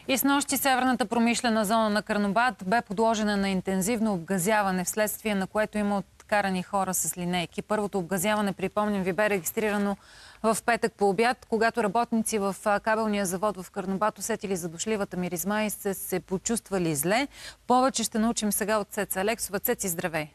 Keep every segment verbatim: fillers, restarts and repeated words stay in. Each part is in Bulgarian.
И снощи северната промишлена зона на Карнобат бе подложена на интензивно обгазяване, вследствие на което има откарани хора с линейки. Първото обгазяване, припомням ви, бе регистрирано в петък по обяд, когато работници в кабелния завод в Карнобат усетили задушливата миризма и се, се почувствали зле. Повече ще научим сега от Цеца Алексова. Цеци, здравей!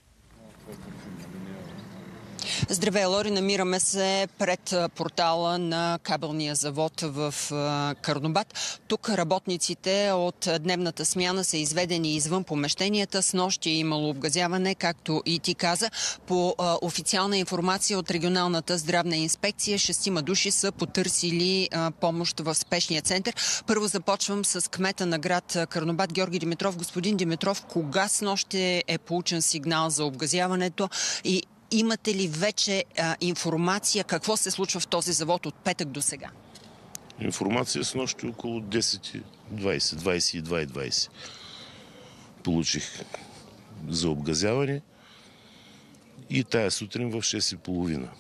Здравей, Лори! Намираме се пред портала на кабелния завод в Карнобат. Тук работниците от дневната смяна са изведени извън помещенията. Снощи е имало обгазяване, както и ти каза. По официална информация от регионалната здравна инспекция, шестима души са потърсили помощ в спешния център. Първо започвам с кмета на град Карнобат Георги Димитров. Господин Димитров, кога снощи е получен сигнал за обгазяването и имате ли вече а, информация какво се случва в този завод от петък до сега? Информация с нощи около десет и двайсет, двайсет и две и двайсет. Получих за обгазяване и тая сутрин в шест и половина.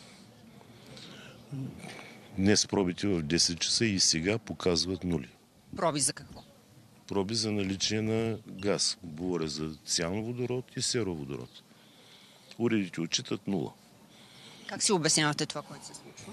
Днес пробите в десет часа и сега показват нули. Проби за какво? Проби за наличие на газ. Говоря за циановодород и сероводород. Уредите отчитат нула. Как си обяснявате това, което се случва?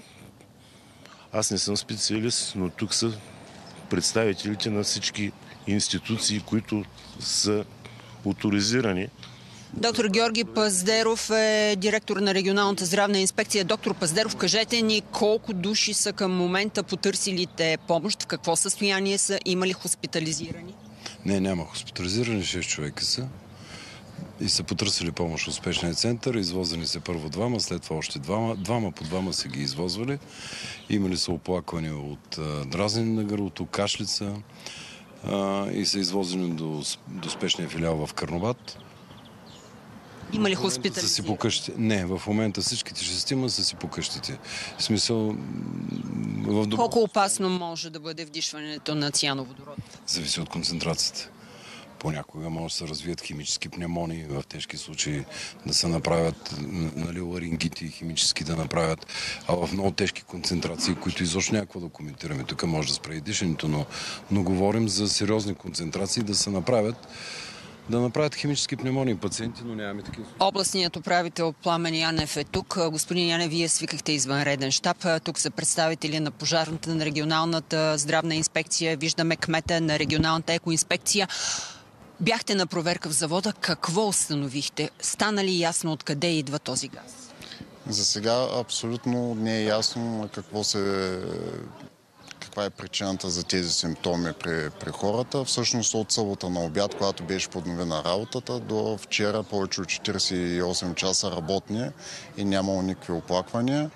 Аз не съм специалист, но тук са представителите на всички институции, които са оторизирани. Доктор Георги Паздеров е директор на регионалната здравна инспекция. Доктор Паздеров, кажете ни колко души са към момента потърсилите помощ, в какво състояние са, има ли хоспитализирани? Не, няма хоспитализирани, шест човека са. И са потърсили помощ от спешния център. Извозени се първо двама, след това още двама. Двама по двама са ги извозвали. Имали са оплаквания от а, дразнене на гърлото, кашлица а, и са извозени до, до спешния филиал в Карнобат. Има ли хоспитализирани? Не, в момента всичките шестима са си по къщите. В смисъл... В... Колко опасно може да бъде вдишването на циановодород? Зависи от концентрацията. Понякога може да се развият химически пневмонии, в тежки случаи да се направят, нали, ларингити химически да направят, а в много тежки концентрации, които изобщо някакво да коментираме. Тук може да спре и дишането, но, но говорим за сериозни концентрации да се направят, да направят химически пневмонии пациенти, но нямаме такива. Областният управител Пламен Янев е тук. Господин Янев, вие свикахте извънреден щаб. Тук са представители на пожарната, на регионалната здравна инспекция. Виждаме кмета на регионалната екоинспекция. Бяхте на проверка в завода. Какво установихте? Стана ли ясно откъде идва този газ? За сега абсолютно не е ясно какво се, каква е причината за тези симптоми при, при хората. Всъщност от събота на обяд, когато беше подновена работата, до вчера повече от четирийсет и осем часа работни и нямало никакви оплаквания.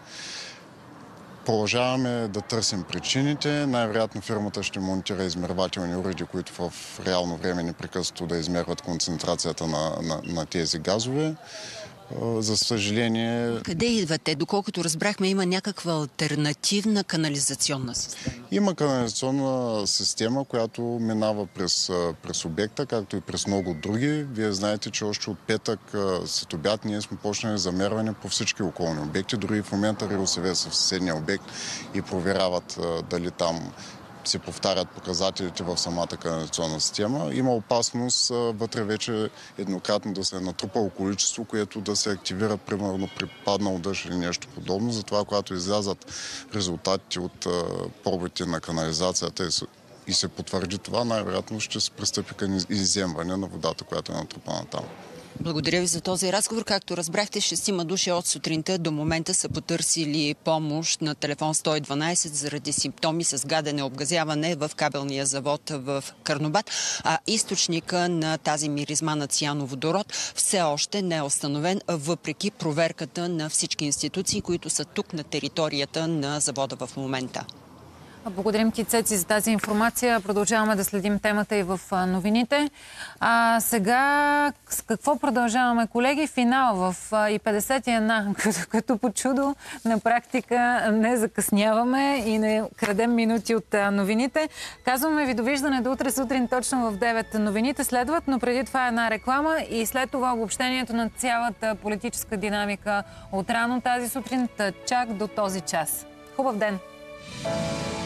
Продължаваме да търсим причините. Най-вероятно фирмата ще монтира измервателни уреди, които в реално време непрекъснато да измерват концентрацията на, на, на тези газове. За съжаление... Къде идвате? Доколкото разбрахме, има някаква алтернативна канализационна система. Има канализационна система, която минава през, през обекта, както и през много други. Вие знаете, че още от петък след обяд ние сме почнали замерване по всички околни обекти. Дори в момента РИОСВ са в съседния обект и проверяват дали там се повтарят показателите в самата канализационна система. Има опасност вътре вече еднократно да се е натрупало количество, което да се активира примерно при паднал дъжд или нещо подобно. Затова, когато излязат резултатите от пробите на канализацията и се потвърди това, най-вероятно ще се пристъпи към изземване на водата, която е натрупана там. Благодаря ви за този разговор. Както разбрахте, шестима души от сутринта до момента са потърсили помощ на телефон сто и дванайсет заради симптоми с гадене, обгазяване в кабелния завод в Карнобат. А източника на тази миризма на циановодород все още не е установен, въпреки проверката на всички институции, които са тук на територията на завода в момента. Благодарим ти, Цеци, за тази информация. Продължаваме да следим темата и в новините. А сега с какво продължаваме, колеги? Финал в и петдесет и една, като, като по чудо на практика не закъсняваме и не крадем минути от новините. Казваме ви довиждане до утре сутрин точно в девет новините следват, но преди това е една реклама и след това обобщението на цялата политическа динамика от рано тази сутрин, чак до този час. Хубав ден!